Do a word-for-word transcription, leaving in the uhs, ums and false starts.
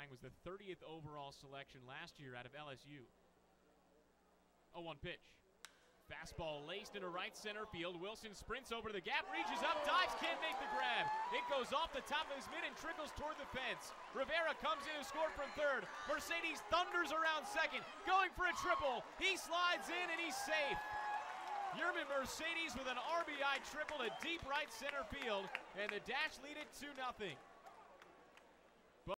Lang was the thirtieth overall selection last year out of L S U. oh one pitch. Fastball laced into right center field. Wilson sprints over to the gap, reaches up, dives, can't make the grab. It goes off the top of his mitt and trickles toward the fence. Rivera comes in to score from third. Mercedes thunders around second, going for a triple. He slides in and he's safe. Yermin Mercedes with an R B I triple to deep right center field, and the Dash lead it two nothing.